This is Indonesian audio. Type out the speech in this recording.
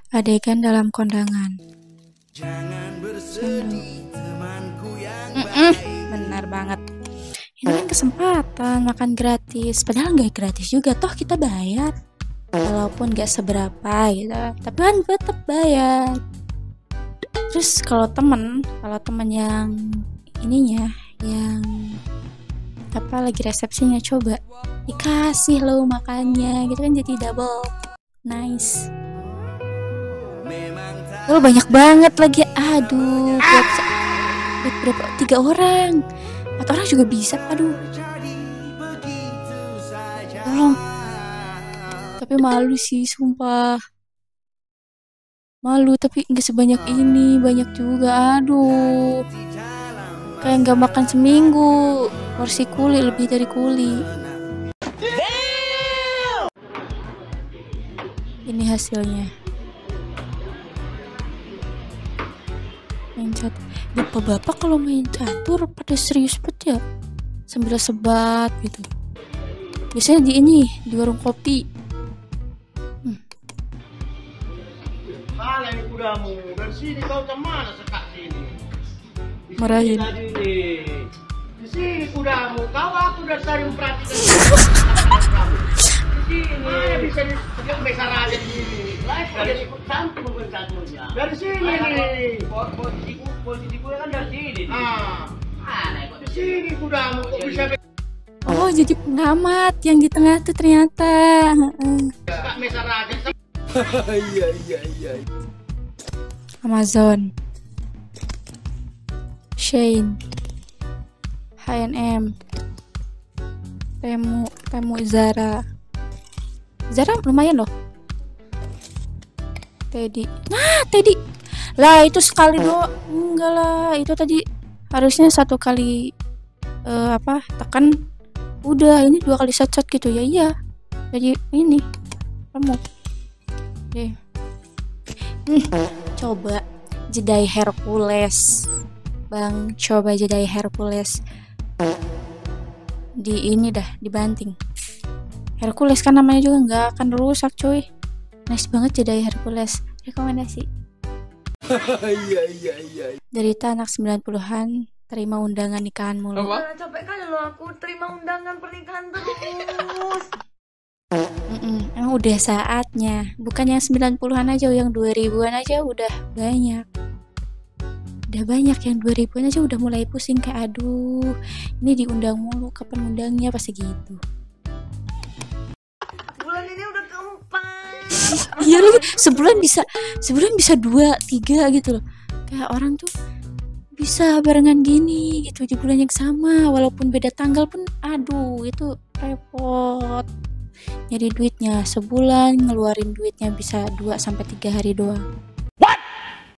Adegan dalam kondangan. Jangan bersedih temanku yang Benar banget. Ini kan kesempatan makan gratis. Padahal nggak gratis juga, toh kita bayar. Walaupun nggak seberapa gitu, tapi kan tetap bayar. Terus kalau temen yang ininya, yang apa lagi resepsinya, coba dikasih lo makannya gitu kan, jadi double nice. Oh banyak banget lagi, aduh buat berapa, 3 orang 4 orang juga bisa, aduh tolong. Tapi malu sih, sumpah malu, tapi nggak sebanyak ini, banyak juga, aduh kayak nggak makan seminggu, porsi kuli lebih dari kuli. Ini hasilnya. Main catur, bapak-bapak kalau main catur pada serius banget ya, sambil sebat gitu. Biasanya di warung kopi. Malah ini kudamu, dari sini kau kemana sekak sini? Marahin. Di sini kudamu, kau aku udah tadi memperhatikan. Di sini mana bisa yang besar aja di sini. Lain pada ikut campur bukan caturnya. Dari sini nih. Posisiku kan dari sini. Mana ikut di sini kudamu kok bisa? Oh jadi pengamat yang di tengah tuh ternyata. Sekak besar aja. Iya. Amazon, Shein, H&M, Temu, Zara lumayan loh. Teddy lah, itu sekali doang, enggak lah, itu tadi harusnya 1 kali tekan udah, ini 2 kali shot gitu ya. Iya jadi ini kamu deh. Coba jedai Hercules bang, coba jedai Hercules di ini dah, dibanting. Hercules kan namanya juga nggak akan rusak cuy. Nice banget jedai Hercules, rekomendasi. Iya. Derita anak 90-an terima undangan nikahan mulu. Capek kali loh aku terima undangan pernikahan terus. Emang udah saatnya, bukan yang 90-an aja, yang 2000-an aja udah banyak. Udah banyak yang 2000-an aja udah mulai pusing kayak aduh, ini diundang mulu, kapan undangnya, pasti gitu. Bulan ini udah keempat. Iya lagi, sebulan bisa 2-3 gitu loh. Kayak orang tuh bisa barengan gini gitu di bulan yang sama, walaupun beda tanggal pun aduh itu repot. Nyari duitnya sebulan, ngeluarin duitnya bisa 2-3 hari doang.